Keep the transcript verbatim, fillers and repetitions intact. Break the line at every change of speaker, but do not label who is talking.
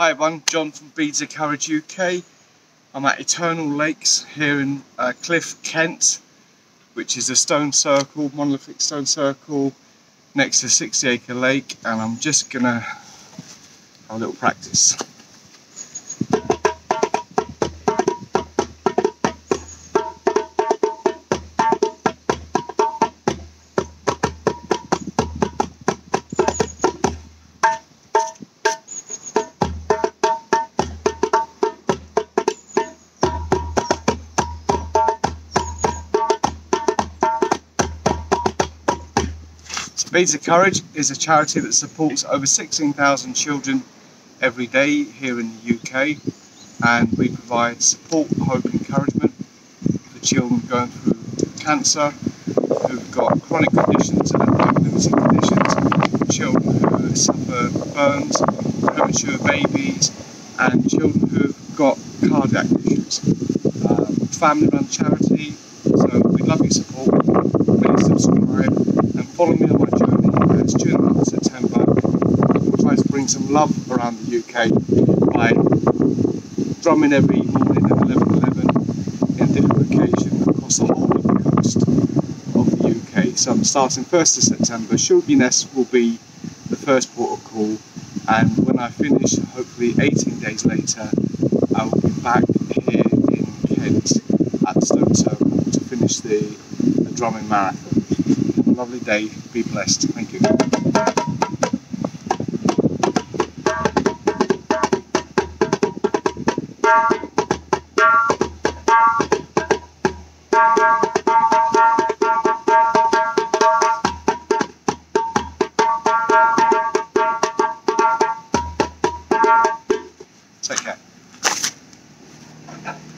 Hi everyone, John from Beads of Courage U K. I'm at Eternal Lakes here in uh, Cliff, Kent, which is a stone circle, monolithic stone circle next to a sixty acre lake, and I'm just gonna have a little practice. Beads of Courage is a charity that supports over sixteen thousand children every day here in the U K, and we provide support, hope and encouragement for children going through cancer, who've got chronic conditions and life-limiting conditions, children who suffer burns, premature babies, and children who've got cardiac issues. Um, family run charity, so we'd love your support. Please subscribe and follow me on my journey. It's June the month of September. We'll try to bring some love around the U K by drumming every morning at eleven eleven in different locations across the whole of the coast of the U K. So I'm starting first of September. Shoalby will be the first port of call, and when I finish, hopefully eighteen days later, I will be back here in Kent at the Stone Circle to finish the, the drumming marathon. Have a lovely day, be blessed. Thank you. Take care.